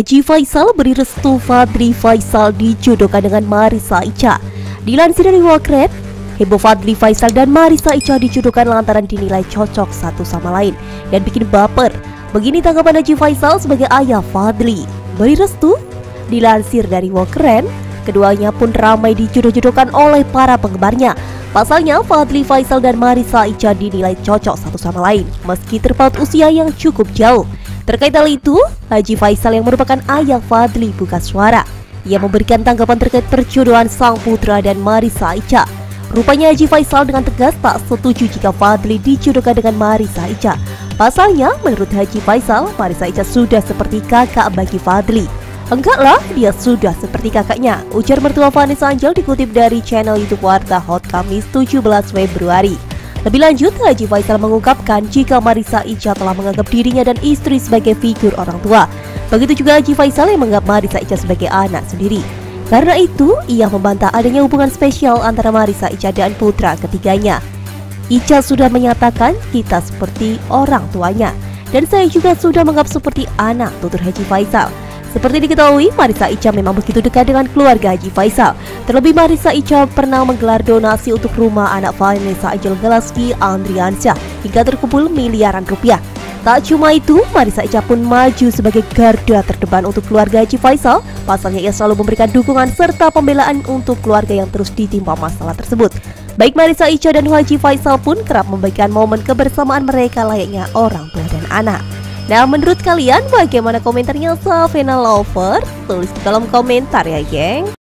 Haji Faisal beri restu Fadly Faisal dijodohkan dengan Marissa Icha. Dilansir dari Walkret, heboh Fadly Faisal dan Marissa Icha dijodohkan lantaran dinilai cocok satu sama lain dan bikin baper. Begini tanggapan Haji Faisal sebagai ayah Fadly. Beri restu? Dilansir dari Walkret, keduanya pun ramai dijodoh-jodohkan oleh para penggemarnya. Pasalnya, Fadly Faisal dan Marissa Icha dinilai cocok satu sama lain meski terpaut usia yang cukup jauh. Terkait hal itu, Haji Faisal yang merupakan ayah Fadly buka suara. Ia memberikan tanggapan terkait perjodohan sang putra dan Marissa Icha. Rupanya Haji Faisal dengan tegas tak setuju jika Fadly dijodohkan dengan Marissa Icha. Pasalnya, menurut Haji Faisal, Marissa Icha sudah seperti kakak bagi Fadly. Enggak lah, dia sudah seperti kakaknya, ujar mertua Vanessa Angel dikutip dari channel YouTube Warta Hot Kamis 17 Februari. Lebih lanjut, Haji Faisal mengungkapkan jika Marissa Icha telah menganggap dirinya dan istri sebagai figur orang tua. Begitu juga Haji Faisal yang menganggap Marissa Icha sebagai anak sendiri. Karena itu, ia membantah adanya hubungan spesial antara Marissa Icha dan putra ketiganya. Icha sudah menyatakan kita seperti orang tuanya, dan saya juga sudah menganggap seperti anak, tutur Haji Faisal. Seperti diketahui, Marissa Icha memang begitu dekat dengan keluarga Haji Faisal. Terlebih Marissa Icha pernah menggelar donasi untuk rumah anak Vanessa Angel Galaski Andriansyah hingga terkumpul miliaran rupiah. Tak cuma itu, Marissa Icha pun maju sebagai garda terdepan untuk keluarga Haji Faisal. Pasalnya ia selalu memberikan dukungan serta pembelaan untuk keluarga yang terus ditimpa masalah tersebut. Baik Marissa Icha dan Haji Faisal pun kerap memberikan momen kebersamaan mereka layaknya orang tua dan anak. Nah, menurut kalian bagaimana komentarnya Savena Lover? Tulis di kolom komentar ya, geng.